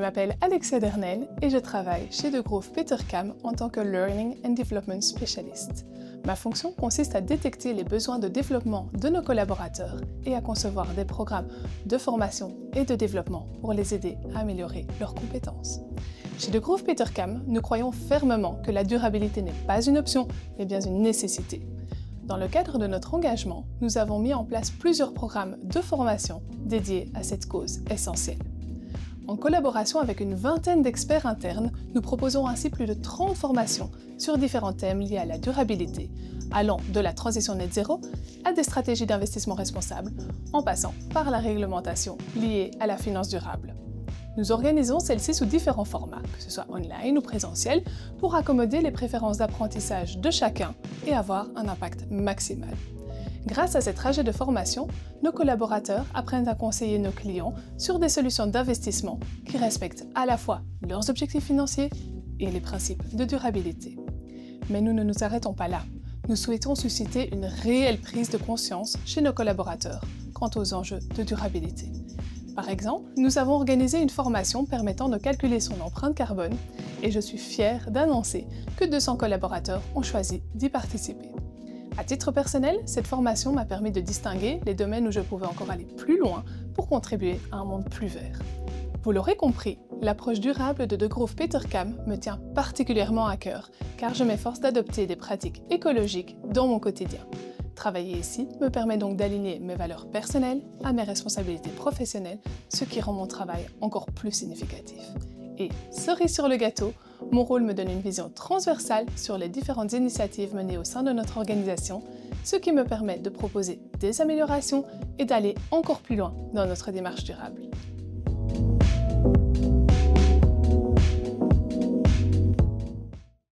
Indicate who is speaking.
Speaker 1: m'appelle Alexia Dernel et je travaille chez Degroof Petercam en tant que Learning and Development Specialist. Ma fonction consiste à détecter les besoins de développement de nos collaborateurs et à concevoir des programmes de formation et de développement pour les aider à améliorer leurs compétences. Chez Degroof Petercam, nous croyons fermement que la durabilité n'est pas une option, mais bien une nécessité. Dans le cadre de notre engagement, nous avons mis en place plusieurs programmes de formation dédiés à cette cause essentielle. En collaboration avec une vingtaine d'experts internes, nous proposons ainsi plus de 30 formations sur différents thèmes liés à la durabilité, allant de la transition net zéro à des stratégies d'investissement responsable, en passant par la réglementation liée à la finance durable. Nous organisons celles-ci sous différents formats, que ce soit online ou présentiel, pour accommoder les préférences d'apprentissage de chacun et avoir un impact maximal. Grâce à ces trajets de formation, nos collaborateurs apprennent à conseiller nos clients sur des solutions d'investissement qui respectent à la fois leurs objectifs financiers et les principes de durabilité. Mais nous ne nous arrêtons pas là. Nous souhaitons susciter une réelle prise de conscience chez nos collaborateurs quant aux enjeux de durabilité. Par exemple, nous avons organisé une formation permettant de calculer son empreinte carbone et je suis fière d'annoncer que 200 collaborateurs ont choisi d'y participer. À titre personnel, cette formation m'a permis de distinguer les domaines où je pouvais encore aller plus loin pour contribuer à un monde plus vert. Vous l'aurez compris, l'approche durable de Degroof Petercam me tient particulièrement à cœur, car je m'efforce d'adopter des pratiques écologiques dans mon quotidien. Travailler ici me permet donc d'aligner mes valeurs personnelles à mes responsabilités professionnelles, ce qui rend mon travail encore plus significatif. Et cerise sur le gâteau, mon rôle me donne une vision transversale sur les différentes initiatives menées au sein de notre organisation, ce qui me permet de proposer des améliorations et d'aller encore plus loin dans notre démarche durable.